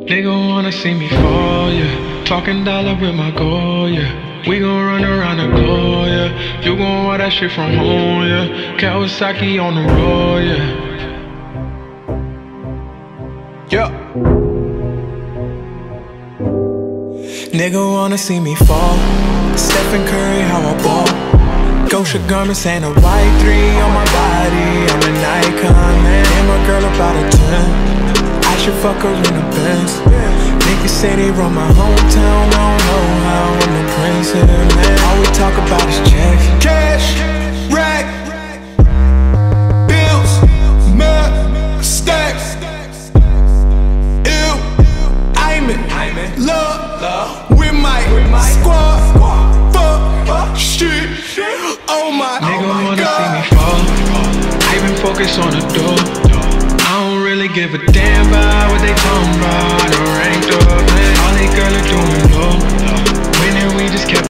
Nigga wanna see me fall, yeah. Talking dollar with my goal, yeah. We gon' run around the globe, yeah. You gon' want that shit from home, yeah. Kawasaki on the road, yeah. Yeah. Nigga wanna see me fall. Stephen Curry, how I ball. Gosha garments and a white 3 on my body. I'm an icon, man. And my girl about a 10. I should fuck her in the Benz. Niggas say they run my hometown. I don't know how I'm the prince here, man. All we talk about is checks. Cash, rack, bills, mud, stacks. Ew, I'm in love with my squad. Fuck, shit, oh my god. Nigga wanna see me fall. I been focused on the door. I don't really give a damn about what they talking